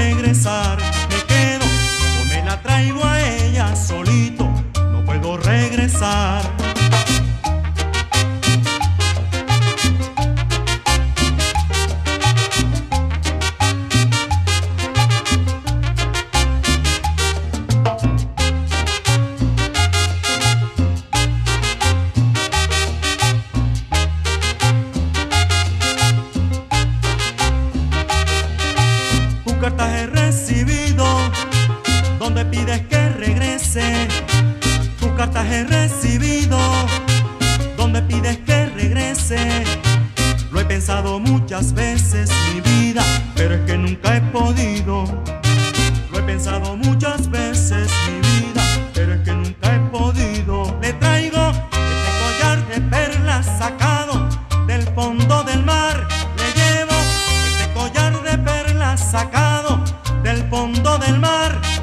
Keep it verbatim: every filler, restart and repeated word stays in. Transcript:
regresar. Me quedo o me la traigo a ella solito, no puedo regresar. Cartas he recibido donde pides que regrese. Tus cartas he recibido donde pides que regrese. Lo he pensado muchas veces, mi vida, pero es que nunca he podido. Lo he pensado muchas veces, mi vida, pero es que nunca he podido. Le traigo este collar de perlas sacado del fondo del mar. Le llevo este collar de perlas sacado del fondo del mar.